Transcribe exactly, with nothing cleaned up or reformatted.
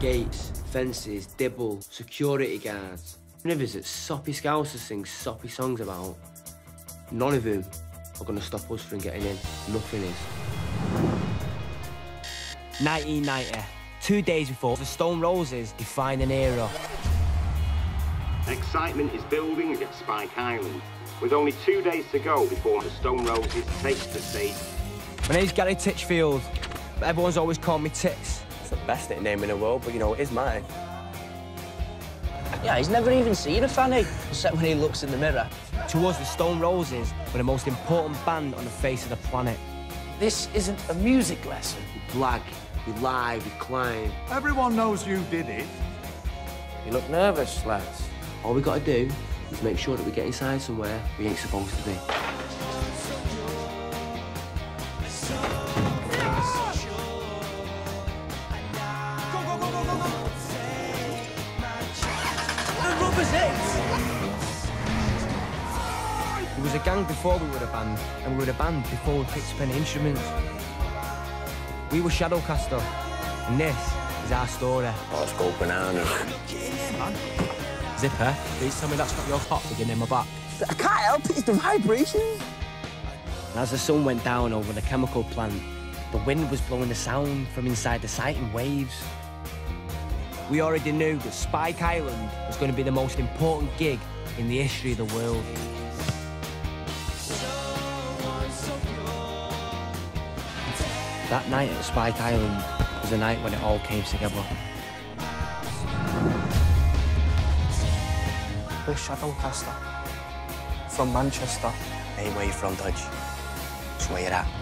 Gates, fences, dibble, security guards. Rivers that soppy scousers sing soppy songs about. None of them are going to stop us from getting in. Nothing is. nineteen ninety, two days before the Stone Roses define an era. Excitement is building at Spike Island, with only two days to go before the Stone Roses takes the stage. My name's Gary Titchfield, but everyone's always called me Tits. It's the best name in the world, but you know, it is mine. Yeah, he's never even seen a fanny, except when he looks in the mirror. To us, the Stone Roses were the most important band on the face of the planet. This isn't a music lesson. We blag, we lie, we climb. Everyone knows you did it. You look nervous, lads. All we gotta do is make sure that we get inside somewhere we ain't supposed to be. There was a gang before we were a band, and we were a band before we picked up any instruments. We were Shadowcaster, and this is our story. Let's go bananas. Zipper, please tell me that's not your pot digging in my back. I can't help it, it's the vibrations. And as the sun went down over the chemical plant, the wind was blowing the sound from inside the site in waves. We already knew that Spike Island was going to be the most important gig in the history of the world. That night at Spike Island was the night when it all came together. We're Shadowcaster, from Manchester. Ain't where you're from, Dodge. It's where you're at.